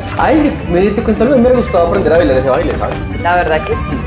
Ay, te cuento algo, me hubiera gustado aprender a bailar ese baile, ¿sabes? La verdad que sí.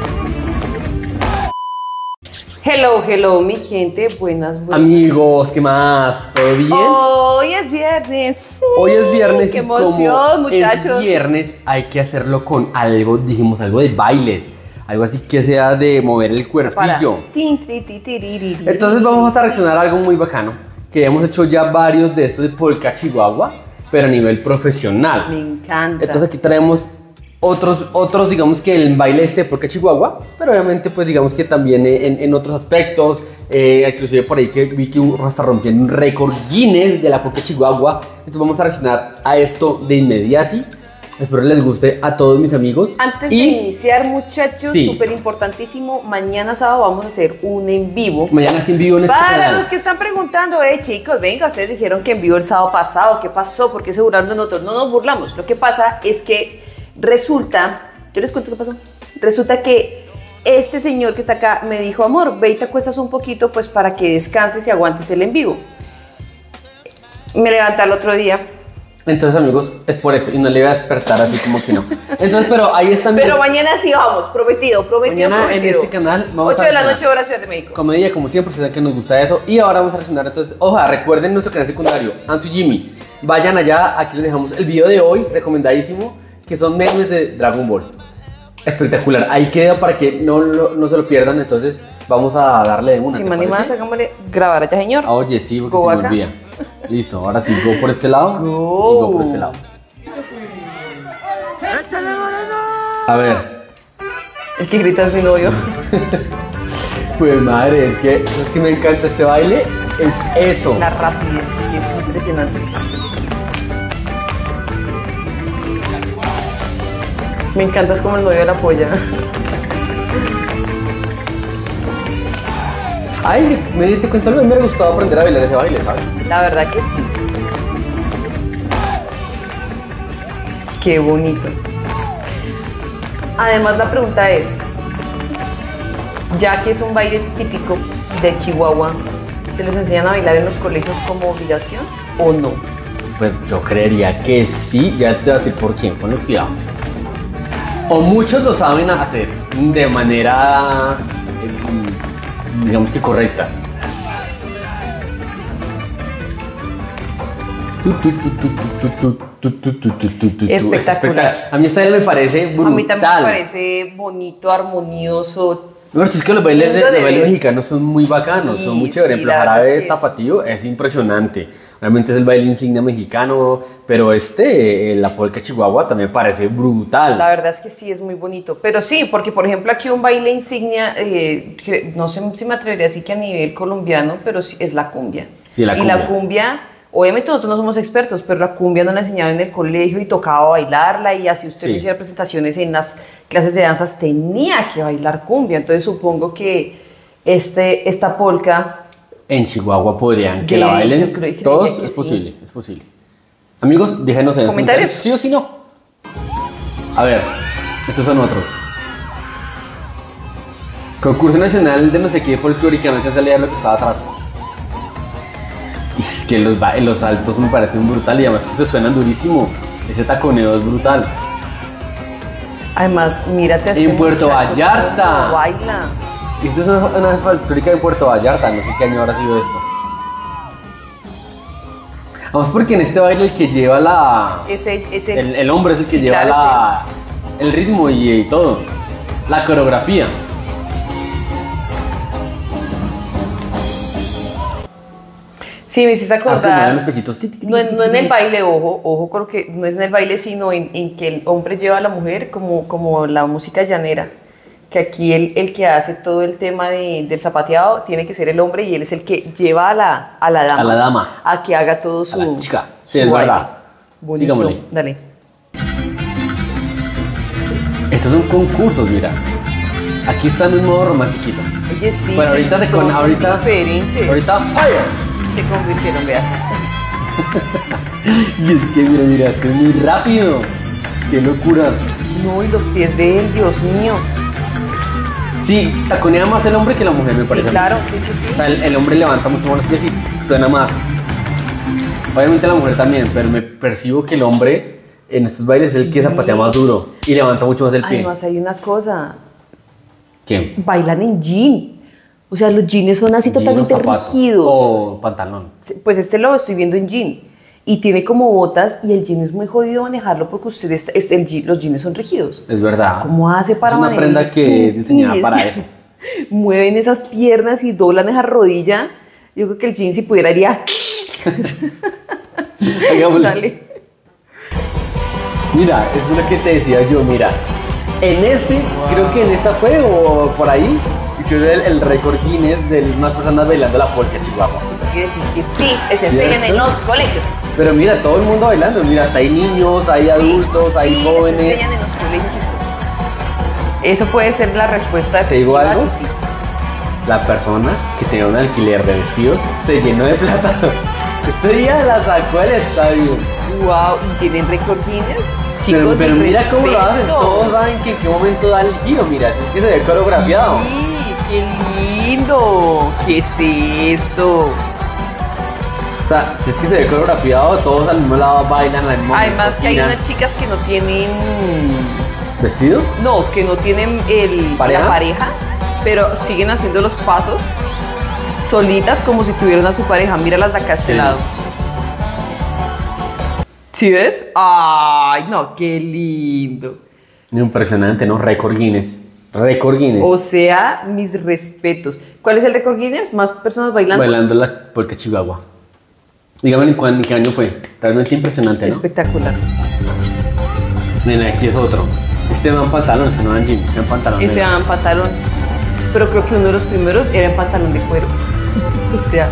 Hello, mi gente, buenas. Amigos, ¿qué más? ¿Todo bien? Hoy es viernes. Sí. Hoy es viernes. Qué y emoción, como muchachos. es viernes, hay que hacerlo con algo, dijimos, algo de bailes. Algo así que sea de mover el cuerpillo. Entonces vamos a reaccionar a algo muy bacano, que hemos hecho ya varios de estos de polka chihuahua, pero a nivel profesional. Me encanta. Entonces aquí traemos otros digamos que el baile este de polka chihuahua, pero obviamente pues digamos que también en otros aspectos, inclusive por ahí que vi que hasta rompiendo un récord Guinness de la polka chihuahua. Entonces vamos a reaccionar a esto de inmediati. Espero les guste a todos mis amigos. Antes de iniciar, muchachos, súper importantísimo, mañana sábado vamos a hacer un en vivo. Mañana es en vivo en este canal. Para los que están preguntando, chicos, venga, ustedes dijeron que en vivo el sábado pasado, ¿qué pasó? ¿Por qué se burlaron de nosotros? No nos burlamos, lo que pasa es que resulta, yo les cuento qué pasó. Resulta que este señor que está acá me dijo, amor, ve y te acuestas un poquito pues para que descanses y aguantes el en vivo. Me levanté al otro día. Entonces, amigos, es por eso, y no le voy a despertar así como que no. Entonces, pero ahí están. Pero mañana sí vamos, prometido. Mañana en este canal vamos 8 de la noche, hora Ciudad de México. Comedia, como siempre, saben que nos gusta eso. Y ahora vamos a reaccionar. Entonces, ojalá, recuerden nuestro canal secundario, Ansu Jimmy. Vayan allá, aquí les dejamos el video de hoy, recomendadísimo, que son memes de Dragon Ball. Espectacular, ahí queda para que no se lo pierdan. Entonces, vamos a darle de una. Si me animas, hagámosle grabar allá, señor. Oye, sí, porque se me olvida. Listo, ahora sí, go por este lado y go por este lado. A ver. El que grita es mi novio. Pues madre, es que me encanta este baile. Es eso. La rapidez es impresionante. Me encanta, es como el novio la polla. Ay, te cuento algo, me hubiera gustado aprender a bailar ese baile, ¿sabes? La verdad que sí. Qué bonito. Además la pregunta es, ya que es un baile típico de Chihuahua, ¿se les enseñan a bailar en los colegios como obligación o no? Pues yo creería que sí, ya te voy a decir por qué, ponle cuidado. O muchos lo saben hacer de manera, digamos que correcta. Espectacular. A mí esta me parece brutal. A mí también me parece bonito, armonioso. Bueno, es que los bailes mexicanos son muy bacanos, son muy chéveres. El jarabe tapatío es impresionante. Obviamente es el baile insignia mexicano, pero la polka chihuahua también parece brutal. La verdad es que sí, es muy bonito. Pero sí, porque por ejemplo aquí un baile insignia, no sé si me atrevería a decir que a nivel colombiano, pero sí, es la cumbia. Sí, la cumbia. Y la cumbia, obviamente nosotros no somos expertos, pero la cumbia nos la enseñaban en el colegio y tocaba bailarla, y así usted hiciera presentaciones en las clases de danzas, tenía que bailar cumbia. Entonces supongo que esta polka en Chihuahua podrían que la bailen todos. Es posible, es posible. Amigos, déjenos en los comentarios sí o sí no. A ver, estos son otros. Concurso nacional de no sé qué folclórica, no alcanza a leer lo que estaba atrás. Y es que los saltos me parecen brutal, y además que se suenan durísimo. Ese taconeo es brutal. Además, mírate a este en Puerto Vallarta. Baila. Y esto es una folclórica de Puerto Vallarta, no sé qué año habrá sido esto. Vamos, porque en este baile el que lleva el hombre es el que lleva el ritmo y todo, la coreografía. Sí, me hiciste acordar. Los pechitos. No en el baile, ojo, creo que no es en el baile, sino en que el hombre lleva a la mujer como la música llanera. Que aquí el que hace todo el tema del zapateado tiene que ser el hombre, y él es el que lleva a la dama a que haga todo su, a la chica. Sí, es verdad. Bonito. Sigámosle. Dale. Estos son concursos, mira. Aquí están en modo romantiquito. Oye, sí. Bueno, ahorita fire. Se convirtieron, vean. Y es que mira, es que es muy rápido. Qué locura. No, y los pies de él, Dios mío. Sí, taconea más el hombre que la mujer, me parece. Sí, claro, sí. O sea, el hombre levanta mucho más los pies y suena más. Obviamente la mujer también, pero me percibo que el hombre en estos bailes es el que zapatea más duro y levanta mucho más el pie. Además hay una cosa, ¿Qué? bailan en jean. O sea, los jeans son así ¿Jean o totalmente zapato? rígidos. O pantalón. Pues este lo estoy viendo en jean. Y tiene como botas y el jean es muy jodido manejarlo porque los jeans son rígidos. Es verdad. ¿Cómo hace para Es una manejar? prenda que es diseñada para eso. Mueven esas piernas y doblan esa rodilla. Yo creo que el jean si pudiera iría... Hagámosle. Dale. Mira, eso es lo que te decía yo, mira. Creo que en esta fue o por ahí, hicieron el récord Guinness de más personas bailando la polka chihuahua. Eso quiere decir que sí, se ¿Cierto? enseñan en los colegios. Pero mira, todo el mundo bailando, mira, hasta hay niños, hay adultos, hay sí, jóvenes. se enseñan en los colegios entonces. Eso puede ser la respuesta. ¿Te digo efectiva algo? que sí. La persona que tenía un alquiler de vestidos se llenó de plata. Este día la sacó del estadio. Wow, y tienen récord Guinness. Chicos, Pero mira cómo lo hacen, respeto. todos saben que en qué momento da el giro, mira, si es que se ve coreografiado. Sí, qué lindo. ¿Qué es esto? O sea, si es que se ve coreografiado, todos al mismo lado bailan al mismo momento. Además que hay giran. unas chicas que no tienen... ¿Vestido? No, que no tienen ¿Pareja? la pareja, pero siguen haciendo los pasos solitas como si tuvieran a su pareja. Míralas acá a este Sí. lado. ¿Sí ves? Ay, no, qué lindo. Impresionante, ¿no? Récord Guinness. Récord Guinness. O sea, mis respetos. ¿Cuál es el récord Guinness? ¿Más personas bailando? Bailando la polka chihuahua. Dígame en qué año fue. Realmente impresionante, ¿no? Espectacular. Nena, aquí es otro. Este va en pantalón, este no va en jean, este va en pantalón. Ese nena. va en pantalón. Pero creo que uno de los primeros era en pantalón de cuero. O sea,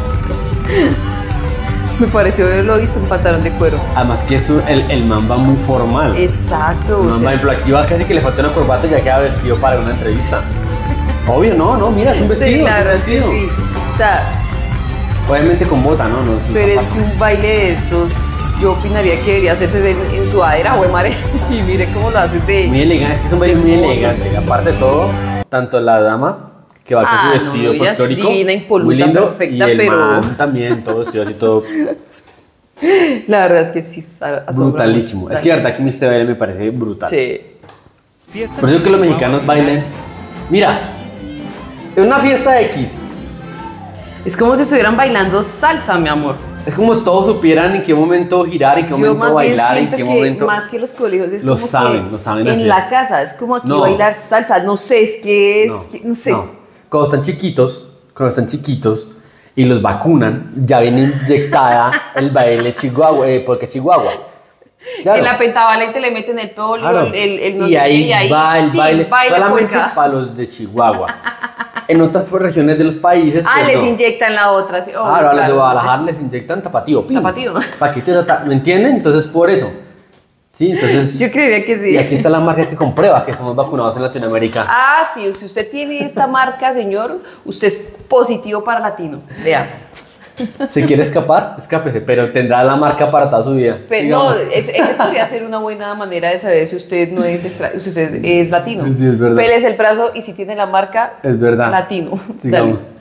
me pareció haberlo visto en pantalón de cuero. Además que eso, el man va muy formal. Exacto. El o man sea, va, por ejemplo, aquí va casi que le falta una corbata y ya queda vestido para una entrevista. Obvio, no, mira, es un vestido, sí, claro, es un vestido. sí. O sea, Obviamente con bota, ¿no? No es un pero es zapato. que un baile de estos, yo opinaría que debería hacerse en sudadera o en mare. Y mire cómo lo hacen de... Muy elegante, es que es un baile muy hermosos. elegante. Y aparte de todo, tanto la dama que va con su Ah, vestido no, ella es folclórico, divina, impoluta, muy lindo, perfecta, y el pero- man también, todo vestido así, todo La verdad es que sí, asombra brutalísimo. mucho. Es que la verdad que este baile me parece brutal. Sí. Por eso que los mexicanos bailen. Mira, en una fiesta X, Es como si estuvieran bailando salsa, mi amor. es como todos supieran en qué momento girar, en qué Yo momento más bien bailar, en siento qué que momento. más que los colegios es Lo como saben, que lo saben en hacer. la casa es como aquí No. bailar salsa, no sé, es que es, no sé. Cuando están chiquitos y los vacunan, ya viene inyectada el baile chihuahua, porque chihuahua. Claro. En la pentavalente le meten el polio, Claro. el no y sé ahí qué, va el tin, baile, solamente polka. para los de Chihuahua. En otras regiones de los países, Ah, pues, les no. inyectan la otra. Sí. Oh, Claro, a los de Guadalajara les inyectan tapatío. pin. Tapatío. Paquete, ¿me entienden? Entonces, por eso. Sí, entonces. Yo creería que sí. Y aquí está la marca que comprueba que estamos vacunados en Latinoamérica. Ah, sí, si usted tiene esta marca, señor, usted es positivo para latino. Vea. Si quiere escapar, escápese, pero tendrá la marca para toda su vida. Pero no, Sigamos. ese podría ser una buena manera de saber si usted no es, si usted es latino. Sí, es verdad. Pélese el brazo y si tiene la marca Es verdad. latino. Sigamos. Dale.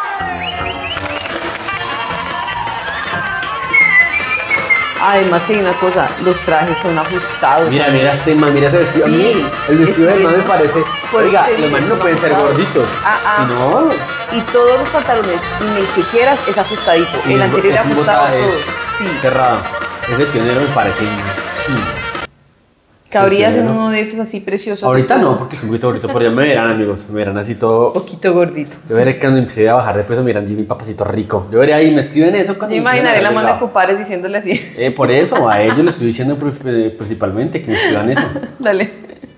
Además que hay una cosa, los trajes son ajustados. Mira, mira este man, mira ese vestido. Sí, a mí, el vestido del man me estoy- parece. por Oiga, eso te los digo, manes no son pueden ser ajustados. gorditos. Ah, Si no. Y todos los pantalones, en el que quieras, es ajustadito. y El anterior era es un ajustado botaje todos. Sí. cerrado. Ese tionero me parece. Cabrías Sí, en ¿no? uno de esos así preciosos. Ahorita no, porque es un poquito gordito, pero ya me verán, amigos. Me verán así todo. Un poquito gordito. Yo veré que cuando empecé a bajar de peso, miran, mi papacito rico. Yo veré ahí, me escriben eso cuando Yo me imaginaré empiecen la a ver mano de delgado. compadres diciéndole así. Por eso, a ellos les estoy diciendo principalmente que me escriban eso. Dale.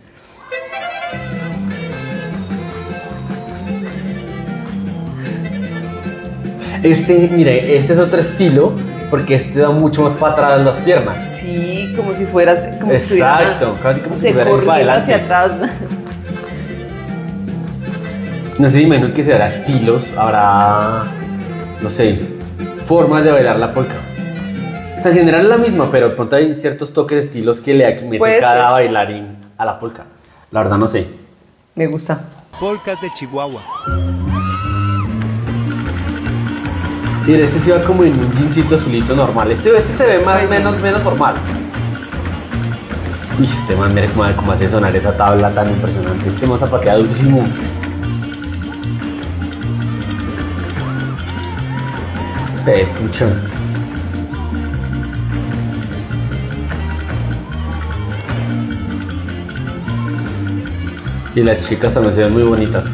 Mire, este es otro estilo, porque este da mucho más para atrás las piernas. Sí, como si fueras. Como si Exacto, casi como si estuviera, estuviera ahí para corriendo hacia adelante. atrás. No sé, imagino que será estilos, habrá, no sé, formas de bailar la polka. O sea, en general es la misma, pero de pronto hay ciertos toques de estilos que le mete Puede cada ser. bailarín a la polka. La verdad no sé. Me gusta. Polcas de Chihuahua. Mira, este se va como en un jeansito azulito normal. Este se ve más menos formal. Uy, este man, mire cómo hace sonar esa tabla tan impresionante. Este man zapatea durísimo. Pucha. Y las chicas también se ven muy bonitas.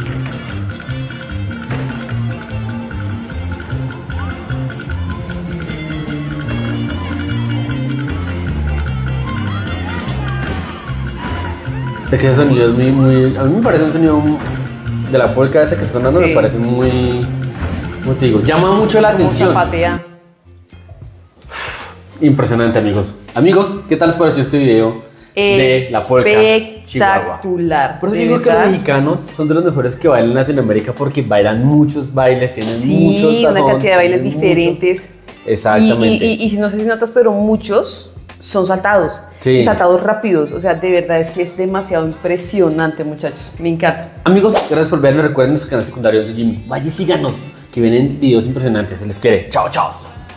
Es que ese sonido es muy... A mí me parece un sonido de la polka esa que está sonando, Sí. me parece muy... ¿Cómo te digo? Llama mucho la Como atención. zapatea. Impresionante, amigos. Amigos, ¿qué tal les pareció este video de la polka Chihuahua? Espectacular. Por eso de digo que los verdad. mexicanos son de los mejores que bailan en Latinoamérica porque bailan muchos bailes, tienen muchos Sí, sazón, una cantidad de bailes tienen diferentes. mucho. Exactamente. Y no sé si notas, pero muchos son saltados. Sí. Y saltados rápidos. O sea, de verdad es que es demasiado impresionante, muchachos. Me encanta. Amigos, gracias por vernos. Recuerden nuestro canal secundario de Jimmy. Vaya y síganos, que vienen videos impresionantes. Se les quiere. Chao, chao.